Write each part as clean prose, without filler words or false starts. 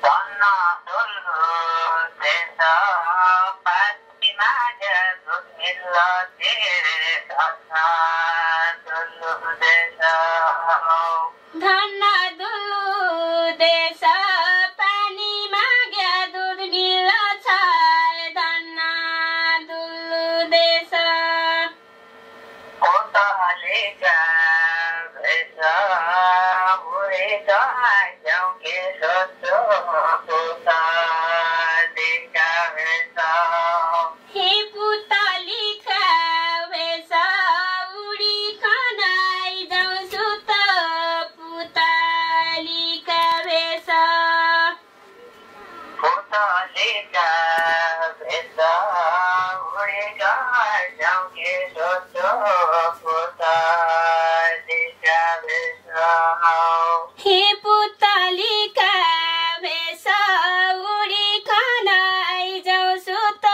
धन्न दुल्लो देश पातिमा दुर्मिल्ल तेरे धन्न दुल्लो देश धन्न दुल्लो देश पानी माग्या दुध मिल्ल छ धन्न दुल्लो देश पोतलेका भेष उडेका जाउँके सोचो पोतलेका भेष हे पुतलीका भेष उडिकन आइजाउँछु त पुतलीका भेष पोतलेका भेष उडेका जाउँके सोचो पोतलेका भेष हे पुतलीका भेष उडिकन आइजाउँछु त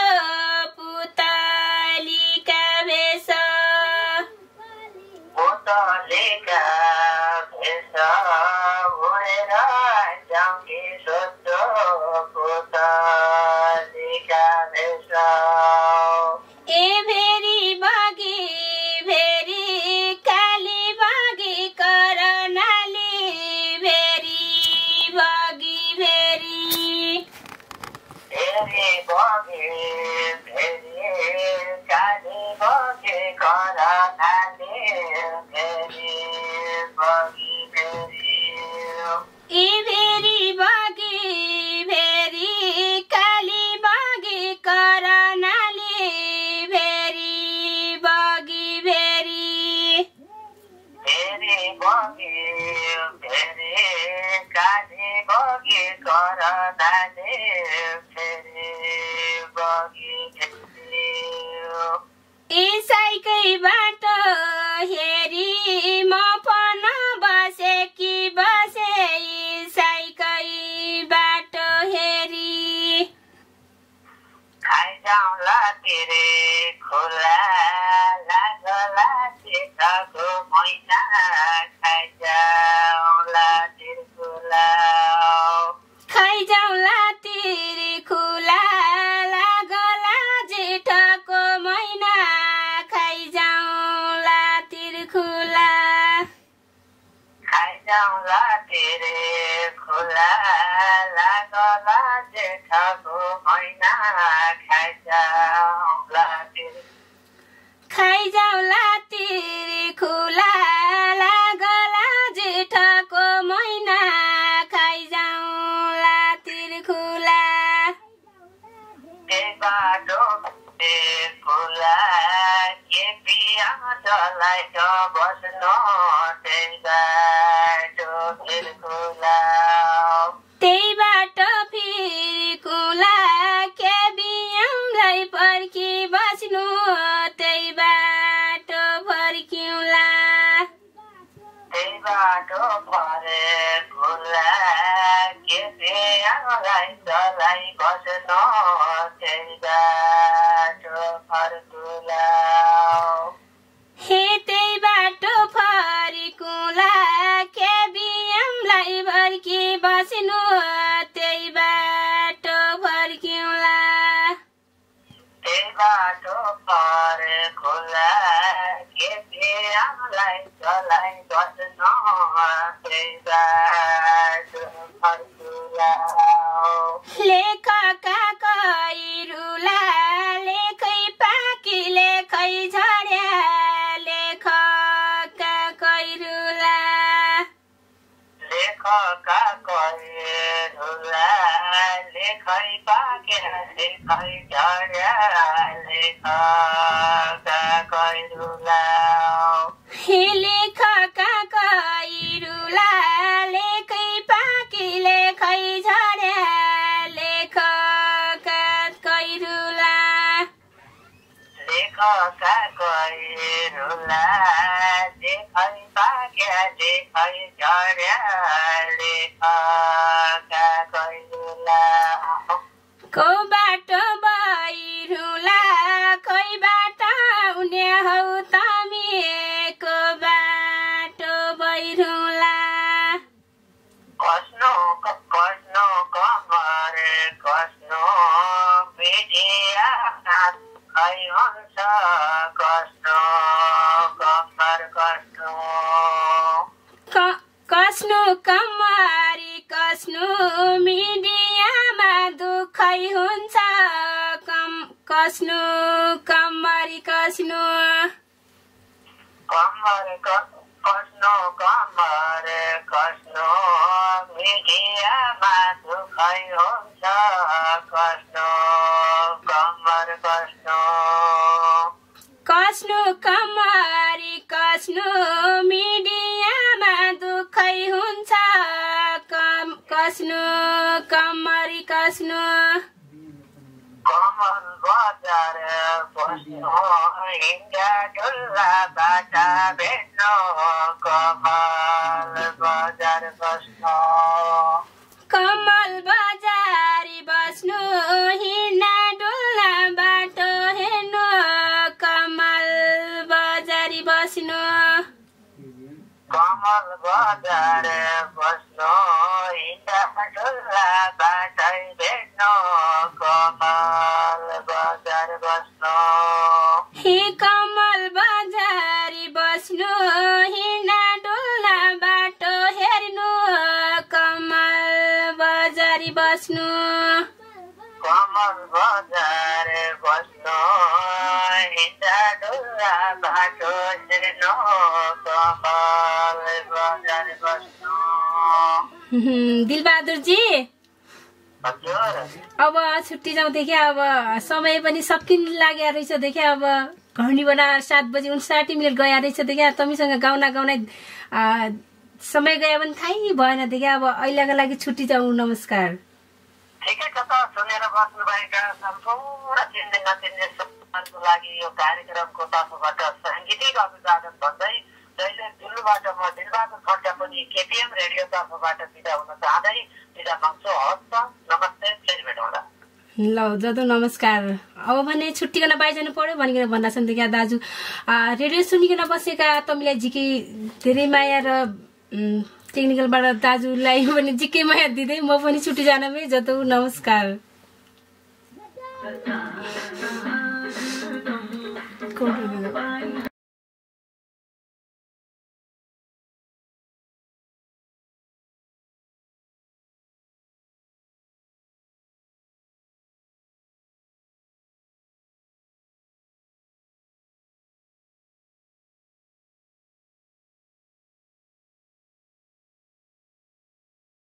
पुतलीका भेष पोतलेका भेष उडेर जाउँके सोचो पोतलेका भेष ए भेरी बगी भेरी काली बगी करनाली भेरी बगी भेरी भेरी बगे भेरी काली बगे करनाले भेरी बगी भेरी ए भेरी बगी भेरी काली बगी करनाली भेरी बगी भेरी भेरी बगे भेरी काली बगे करनाले भेरी बगी भेरी ईसाईकै बाटो हेरी म पन बसेकी बसे ईसाईकै बाटो हेरी खाइजाउँला तेरे खोला लागला चेताको मैना खाइजाउँला तेरे खोला खाइजाउँला तिरी खुला लागला जेठको महिना खाइजाउँला तिरी खुला खाइजाउँला तेरे खोला लागला जेठाको मैना खाइजाउँला तेरे खाइजाउँला तिरी खुला लागला जेठको महिना खाइजाउँला तिरी खुला के बाटो के खोला के पियासलाई बस्नु त्यही बाटो फेरि खोला त्यही बाटो फेरि खुला के बिहानलाई पर्खी बस्नु त्यही बाटो फर्किउँला त्यही बाटो परे खोला के पियासलाई चलाई बस्नु त्यही बाटो फर्कुला हे त्यही बाटो फर्किउँला के बिहानलाई पर्खी बस्नु त्यही बाटो फर्किउँला त्यही बाटो परे खोला के पियासलाई चलाई बस्नु त्यही बाटो फर्कुला लेखका कैरुला लेखै पाकी लेखै झर्या लेखका कैरुला लेखका कैरुला लेखै पाकेर लेखै झर्या लेखका कैरुला हे लेखका कैरुला लेखै पाकी लेखै झर्या लेखका कैरुला लेखका कैरुला लेखै पाकेर लेखै झर्या लेखका कैरुला को बाटो बैरुला खै बाटो उन्ने हौ तमी को बाटो बैरुला कस्नो कम कस्नु कमरी कस्नु मिडियामा दुखै हुन्छ कस्नु कमरी कस्नु कस्नु मिडियामा दुखै हुन्छ कस्नु कमर कस्नु कस्नु कमरी कस्नु मिडियामा दुखै हुन्छ कस्नु कमरी कस्नु कमल बजार बस्नु हिँड्दा डुल्ला बाटा भेट्नु कमल बजार बस्नु कमल बजारी बस्नु हिँड्दा डुल्ला बाटो हेर्नु कमल बजारी बस्नु कमल बजार बस्नु हिँड्दा डुल्ला बाटै भेट्नु कमल बजार बस्नु हे कमल बजारी बस्नु हिँड्दा डुल्ला बाटो हेर्नु कमल बजारी बस्नु कमल बजार बस्नु हिँड्दा डुल्ला बाटो हेर्नु कमल बजार बस्नु दिलबहादुर जी हजुर अब छुट्टी जाउँ देखे अब समय पनि सकिन लाग्यो रहेछ देखे अब घडी बना 7:59 मिनट गया रहेछ देखे तमीसँग गाउना गाउनै समय गयो भने थाहै भएन देखे अब अहिलेको लागि छुट्टी जाउँ नमस्कार ठिकै छ त सुनेर बस्नुभएका सम्पूर्ण चिन्ने नचिन्ने समाजको लागि यो कार्यक्रमको तर्फबाट साङ्गीतिक अभिवादन भन्दै जहिले दिल्लीबाट म दिलबहादुर खड्का पनि केपीएम रेडियो तर्फबाट बिदा हुन चाहँदै बिदा माग्छु हवस् नमस्ते फेरि भेटौँला ल दाजु नमस्कार अब भने छुट्टिकन बाहिर पर्यो भनिकन भन्दा छन् देखा दाजु रेडियो सुनिकन बसेका तमीलाई झिकै धेरै माया र टेक्निकलबाट दाजुलाई पनि झिकै माया दिँदै म पनि छुट्टी जानमै जतो नमस्कार